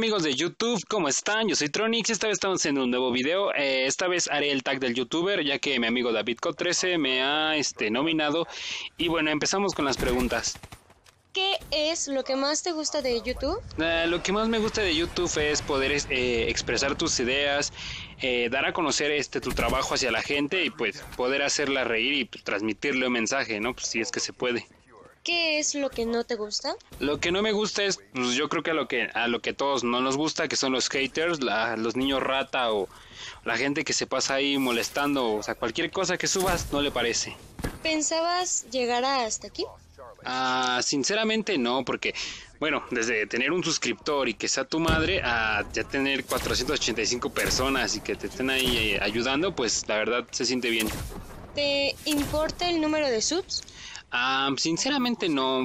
amigos de YouTube, ¿cómo están? Yo soy Tronix y esta vez estamos en un nuevo video. Esta vez haré el tag del youtuber ya que mi amigo DavidCo13 me ha nominado. Y bueno, empezamos con las preguntas. ¿Qué es lo que más te gusta de YouTube? Lo que más me gusta de YouTube es poder expresar tus ideas, dar a conocer tu trabajo hacia la gente y pues poder hacerla reír y pues, transmitirle un mensaje, ¿no? Pues si es que se puede. ¿Qué es lo que no te gusta? Lo que no me gusta es, pues yo creo que a lo que todos no nos gusta, que son los haters, los niños rata o la gente que se pasa ahí molestando, o sea, cualquier cosa que subas no le parece. ¿Pensabas llegar hasta aquí? Sinceramente no, porque, bueno, desde tener un suscriptor y que sea tu madre, a ya tener 485 personas y que te estén ahí ayudando, pues la verdad se siente bien. ¿Te importa el número de subs? Sinceramente no,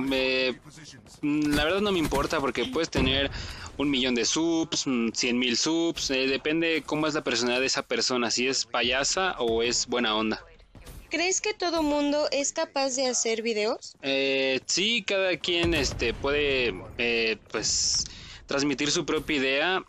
la verdad no me importa porque puedes tener 1 millón de subs, 100,000 subs, depende cómo es la personalidad de esa persona, si es payasa o es buena onda. ¿Crees que todo mundo es capaz de hacer videos? Sí, cada quien puede pues transmitir su propia idea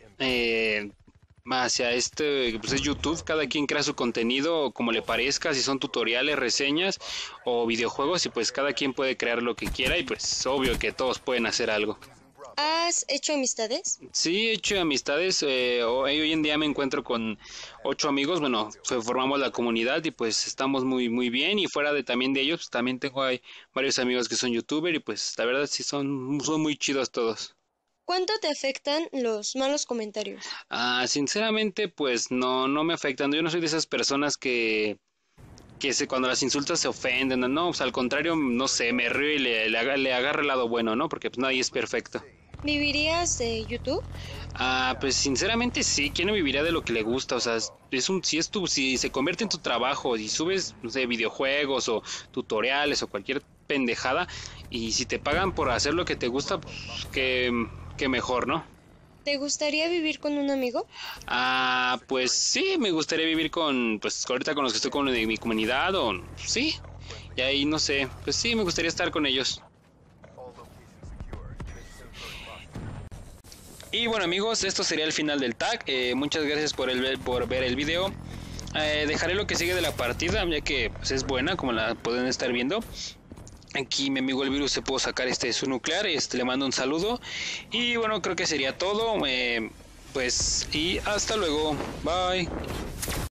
hacia pues es YouTube. Cada quien crea su contenido como le parezca, si son tutoriales, reseñas o videojuegos, y pues cada quien puede crear lo que quiera y pues obvio que todos pueden hacer algo. ¿Has hecho amistades? Sí, he hecho amistades. Hoy en día me encuentro con 8 amigos. Bueno, formamos la comunidad y pues estamos muy bien. Y fuera también de ellos, pues, también tengo varios amigos que son youtuber y pues la verdad sí son muy chidos todos. ¿Cuánto te afectan los malos comentarios? Sinceramente, pues no me afectan. Yo no soy de esas personas que cuando las insultas se ofenden. No, pues al contrario, no sé, me río y le agarro el lado bueno, ¿no? Porque pues nadie es perfecto. ¿Vivirías de YouTube? Pues sinceramente sí, ¿quién no viviría de lo que le gusta? O sea, si se convierte en tu trabajo y subes, no sé, videojuegos o tutoriales o cualquier pendejada, y si te pagan por hacer lo que te gusta, pues que mejor, ¿no? ¿Te gustaría vivir con un amigo? Pues sí, me gustaría vivir pues ahorita con los que estoy con de mi comunidad, o sí, y ahí no sé, pues sí, me gustaría estar con ellos. Y bueno amigos, esto sería el final del tag. Muchas gracias por ver el video. Dejaré lo que sigue de la partida, ya que pues, es buena, como la pueden estar viendo. Aquí mi amigo el virus se pudo sacar su nuclear. Le mando un saludo. Y bueno, creo que sería todo. Pues y hasta luego. Bye.